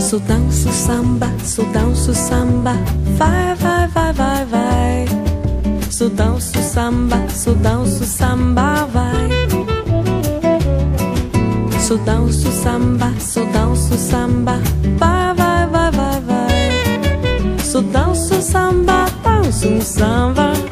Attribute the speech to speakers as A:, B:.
A: Só danço samba, só danço samba, vai, vai, vai, vai, vai. Só danço samba, só danço samba, vai. Só danço samba, só danço samba, vai, vai, vai, vai, vai. Só danço samba, danço samba.